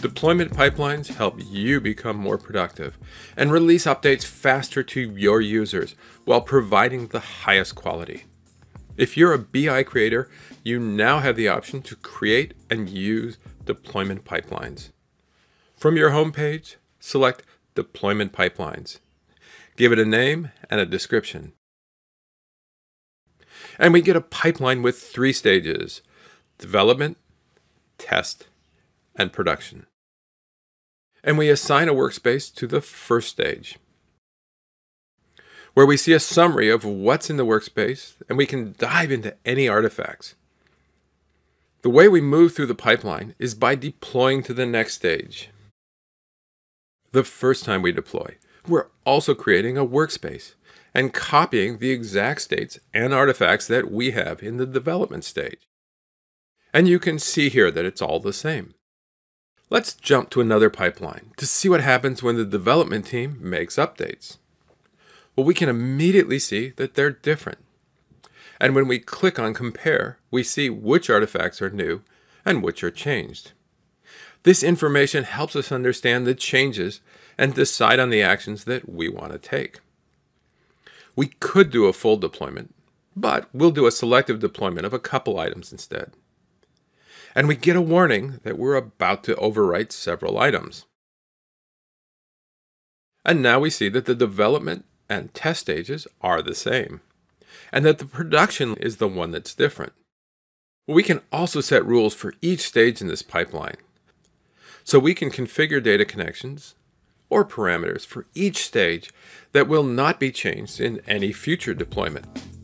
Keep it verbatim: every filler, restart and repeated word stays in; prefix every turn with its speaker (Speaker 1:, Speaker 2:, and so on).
Speaker 1: Deployment pipelines help you become more productive and release updates faster to your users while providing the highest quality. If you're a B I creator, you now have the option to create and use deployment pipelines. From your homepage, select Deployment Pipelines. Give it a name and a description. And we get a pipeline with three stages: development, test, and production. And we assign a workspace to the first stage, where we see a summary of what's in the workspace, and we can dive into any artifacts. The way we move through the pipeline is by deploying to the next stage. The first time we deploy, we're also creating a workspace and copying the exact states and artifacts that we have in the development stage. And you can see here that it's all the same. Let's jump to another pipeline to see what happens when the development team makes updates. Well, we can immediately see that they're different. And when we click on Compare, we see which artifacts are new and which are changed. This information helps us understand the changes and decide on the actions that we want to take. We could do a full deployment, but we'll do a selective deployment of a couple items instead. And we get a warning that we're about to overwrite several items. And now we see that the development and test stages are the same, and that the production is the one that's different. We can also set rules for each stage in this pipeline, so we can configure data connections or parameters for each stage that will not be changed in any future deployment.